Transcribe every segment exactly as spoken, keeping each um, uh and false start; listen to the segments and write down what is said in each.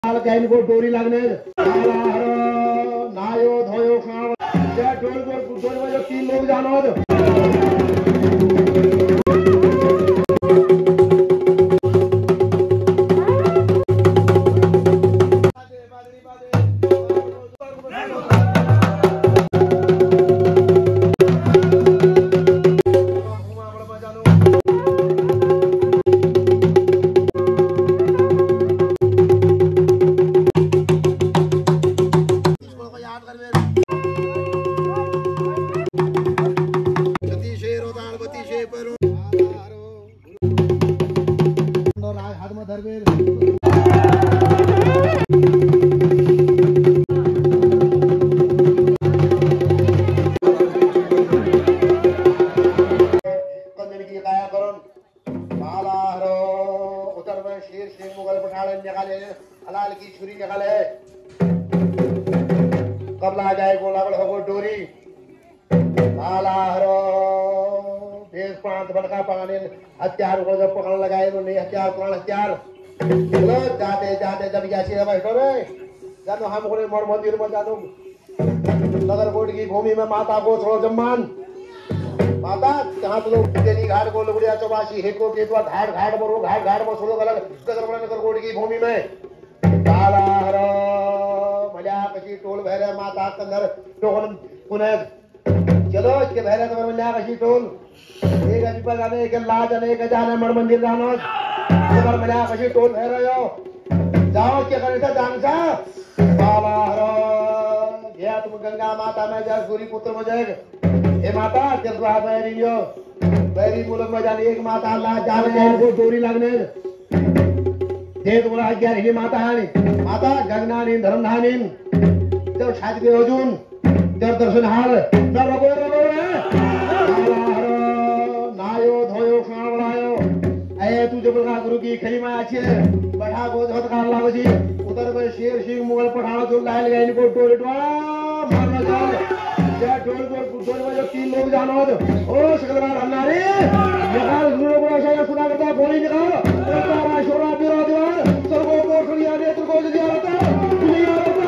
को डोरी लगने नायो धोयो खाओ डोल डोल बजे तीन लोग जानो हलाल की छुरी निकाले कब ला जाए को लागल हो डोरी लाला हरो देश पांच बड़का पाने हथियार को जब पकड़ लगाए तो नहीं हथियार कौन हथियार चलो जाते जाते जब यासी है बैठो रे जानो हम को मोर मंदिर में जानो नगरकोट की भूमि में माता को छोड़ो जम्मान माता जहाँ तो लोग तेरी घाट को लुगड़िया चौबासी हेको के तो घाट घाट मरो घाट घाट में छोड़ो अलग नगरकोट की भूमि में मजा कशी टोल भैरे माता कंदर टोकन पुणे चलो इसके भैरे तो मजा कशी टोल एक अजीब जाने एक लाज जाने एक जाने मण मंदिर जानो तो मजा कशी टोल भैरे यो जाओ क्या करे था जांसा बाबा हरो ये तुम गंगा माता में जा सूरी पुत्र में जाएगा ए माता जब तो आप बैरी यो बैरी मुल्क में जाने एक माता अल्लाह जाने जाए को डोरी लगने देव बोला क्या रे माता हानी माता गगनानी धर्मधानी जब शादी के अर्जुन जब दर्शन हाल जब रबो रबो नायो धोयो खाना बनायो ऐ तू जब का गुरु की खरी में अच्छे बढ़ा को धत कार लागजी उधर में शेर सिंह मुगल पठाना तो लाल गए इनको टोल टोला मारना जाओ या टोल को टोल में जो तीन लोग जानो ओ सकलवार हन्नारे निकाल गुरु को ऐसा सुना करता गोली निकाल तारा शोरा बिरा दीवार सर्वो को खड़िया ने तुमको दिया रहता दुनिया रहता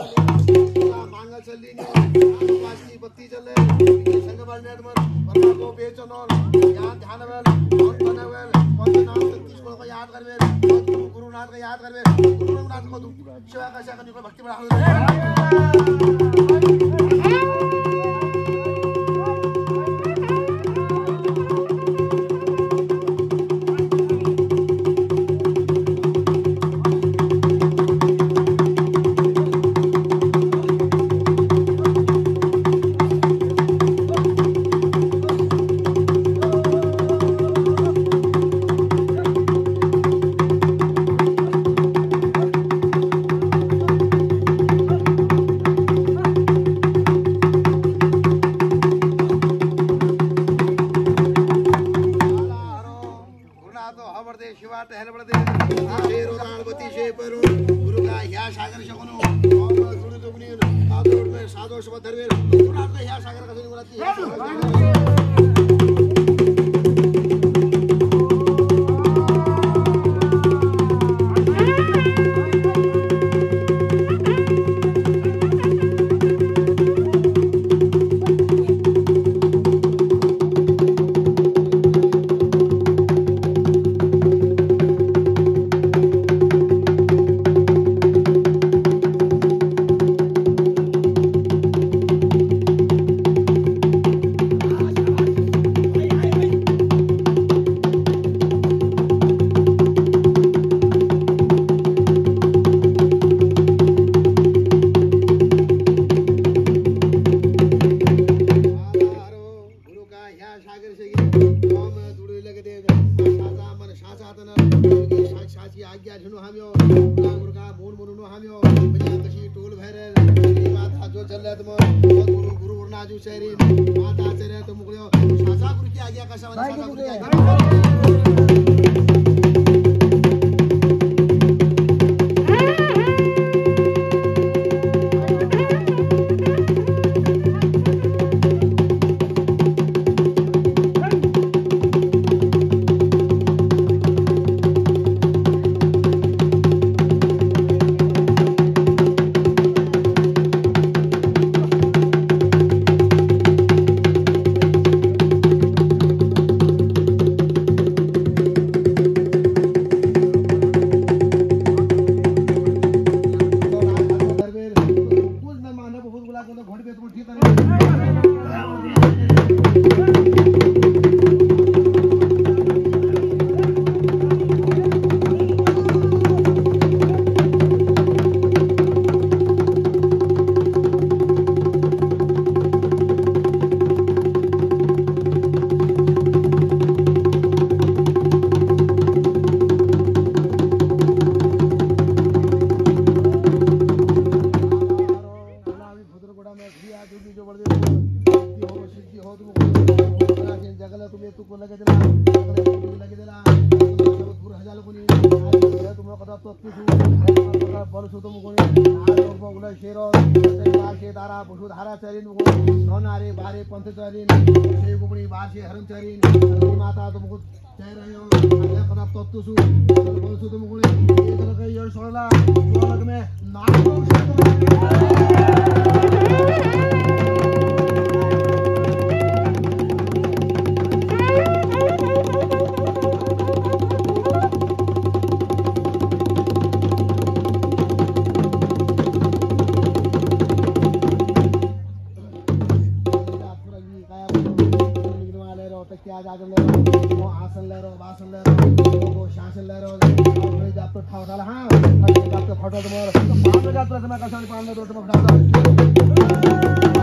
मांगल चलली नहीं पासकी बत्ती चले संग बाजने मर वरना तो बेचनो याद ध्यान वेल और बनवेल पंचनाम तीस को याद करवे गुरु गुरुनाथ का याद करवे गुरुनाथ को तुम सेवा का सेवा करने को भक्ति बढ़ा फोटो तुम्हारा